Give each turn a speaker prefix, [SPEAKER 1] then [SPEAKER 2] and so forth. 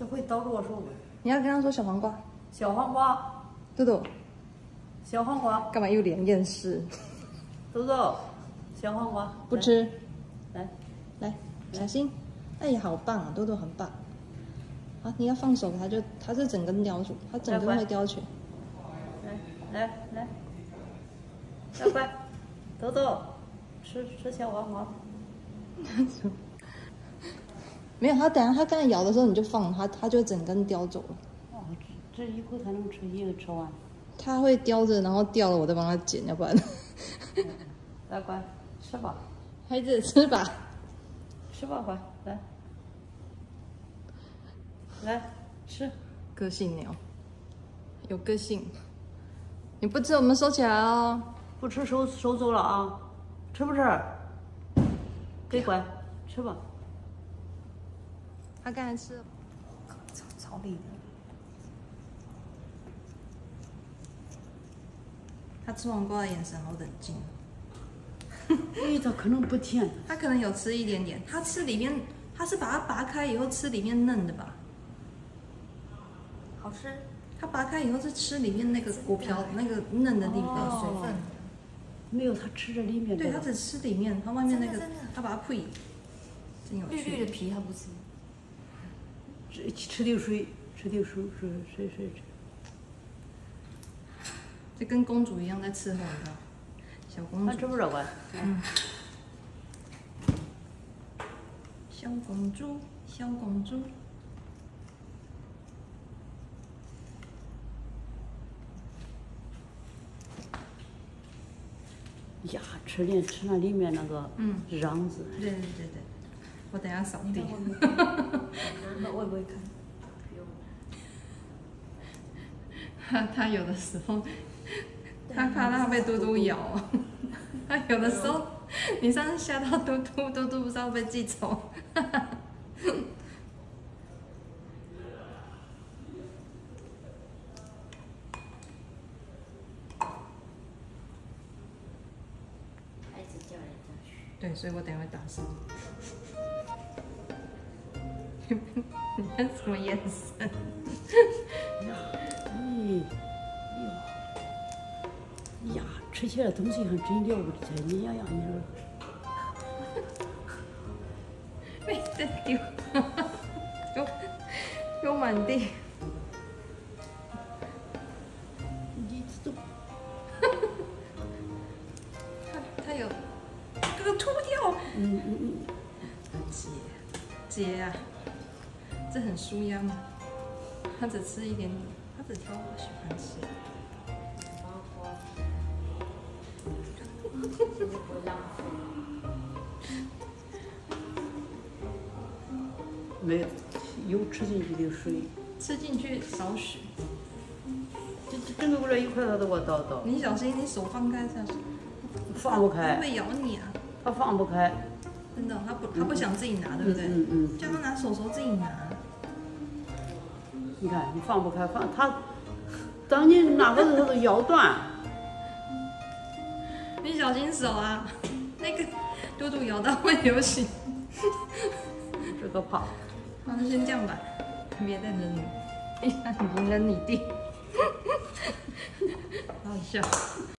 [SPEAKER 1] 这会叨着我说。
[SPEAKER 2] 你要跟他说小黄瓜。
[SPEAKER 1] 小黄瓜。
[SPEAKER 2] 豆豆。
[SPEAKER 1] 小黄瓜。
[SPEAKER 2] 干嘛又脸厌世？
[SPEAKER 1] 豆豆，小黄瓜。
[SPEAKER 2] 不吃。
[SPEAKER 1] 来，
[SPEAKER 2] 来，小心。哎呀，好棒啊，豆豆很棒。啊，你要放手，它是整根叼住，它整根会叼起。
[SPEAKER 1] 来，要乖，豆豆，吃小黄瓜。
[SPEAKER 2] 没有，它等下它刚才咬的时候你就放它就整根叼走了。
[SPEAKER 1] 哦，这一口才能吃一个吃完。
[SPEAKER 2] 它会叼着，然后掉了我再帮它捡，要不然。
[SPEAKER 1] 来乖，吃吧。
[SPEAKER 2] 孩子吃吧。
[SPEAKER 1] 吃吧乖，来吃。
[SPEAKER 2] 个性鸟，有个性。你不吃我们收起来哦。
[SPEAKER 1] 不吃收走了啊，吃不吃？给乖，吃吧。
[SPEAKER 2] 他刚才吃了。
[SPEAKER 1] 草里的。
[SPEAKER 2] 他吃黄瓜的眼神好冷静。
[SPEAKER 1] 哎，他可能不甜。
[SPEAKER 2] 他可能有吃一点点，他吃里面，他是把它拔开以后吃里面嫩的吧？
[SPEAKER 3] 好吃。
[SPEAKER 2] 他拔开以后是吃里面那个果皮那个嫩的地方，
[SPEAKER 3] 水分。
[SPEAKER 1] 没有，他吃这里面。
[SPEAKER 2] 对，他只吃里面，他外面那个，他把它配。真有趣。
[SPEAKER 3] 绿绿的皮他不吃。
[SPEAKER 1] 吃点水，吃点水。
[SPEAKER 2] 就跟公主一样在伺候，你知道？小公主。
[SPEAKER 1] 他吃不着乖。
[SPEAKER 2] 小公主，小公主。
[SPEAKER 1] 呀，吃那里面那个瓤子。
[SPEAKER 2] 对，我等下扫地。
[SPEAKER 3] 那我也不会
[SPEAKER 2] 看。他有的时候，他怕他被嘟嘟咬。他有的时候，你上次吓到嘟嘟不知道被记仇。对，所以我等一下会打声。你看什么眼神？
[SPEAKER 1] 呀，吃起来东西还真了不得，你呀，你
[SPEAKER 2] 说。没得丢，有满地。
[SPEAKER 1] 你这都，
[SPEAKER 2] 他有，这个脱掉。姐啊，这很舒压吗？他只吃一点点，他只挑他喜欢吃。
[SPEAKER 1] 没有吃进去的水，
[SPEAKER 2] 吃进去少许。
[SPEAKER 1] 这整个这一块他都给我倒。
[SPEAKER 2] 你小心，你手放开下去。
[SPEAKER 1] 放不开。
[SPEAKER 2] 它会咬你啊。
[SPEAKER 1] 他放不开。
[SPEAKER 2] 真的，他不想自己拿，对不对？叫他拿手自己拿。
[SPEAKER 1] 你看，你放不开，他，当你拿过来他都咬断。
[SPEAKER 2] 你小心手啊，那个嘟嘟咬到会流血。
[SPEAKER 1] 这个怕。
[SPEAKER 2] 那就先这样吧，别再扔了，你扔你弟，好笑。